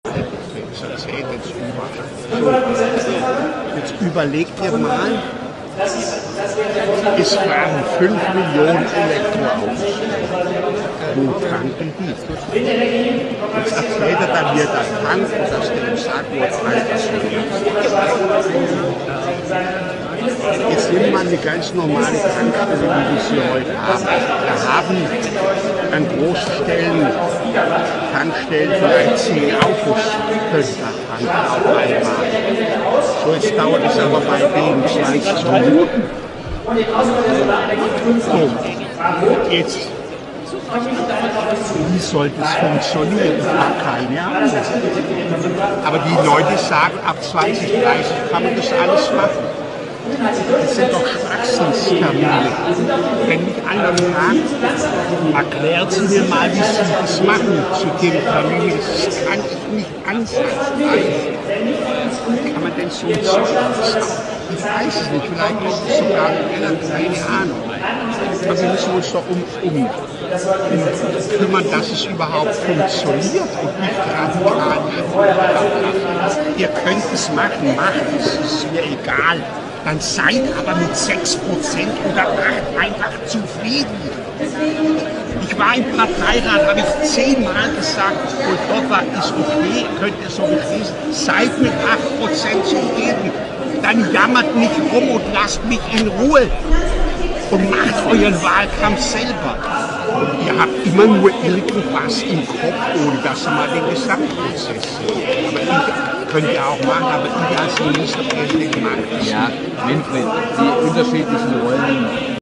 Jetzt überlegt ihr mal, es fahren 5 Millionen Elektroautos. Wo tanken die? Jetzt erzählt er dann, wie er da tankt und dass der ihm sagt, wo er tankt. Jetzt nimmt man eine ganz normale Tankstelle, wie wir sie heute haben. Da haben an großen Tankstellen vielleicht 10 Autos können da tanken auf einmal. So, jetzt dauert es aber bei denen 20 Minuten. So, jetzt, wie soll das funktionieren? Ich habe keine Ahnung. Aber die Leute sagen, ab 2030 kann man das alles machen. Das sind doch Schwachsinnstermine. Wenn mich einer fragt, erklärt Sie mir mal, wie Sie das machen zu dem Termin. Das kann ich nicht ansatzweise. Wie kann man denn so ein Zeug sagen? Ich weiß es nicht, vielleicht kommt es sogar keine Ahnung. Aber wir müssen uns doch um kümmern, dass es überhaupt funktioniert und nicht radikal. Ihr könnt es machen, macht es, ist mir egal. Dann seid aber mit 6% oder 8% einfach zufrieden. Ich war im Parteirat, habe ich 10-mal gesagt, und dort war es okay, könnt ihr so beschließen, seid mit 8% zufrieden. Dann jammert nicht rum und lasst mich in Ruhe und macht euren Wahlkampf selber. Ihr habt immer nur irgendwas im Kopf, ohne dass ihr mal den Gesamtprozess seht. Aber könnt ihr auch machen, aber ich als Ministerpräsident mache das. Ja, Winfried, die unterschiedlichen Rollen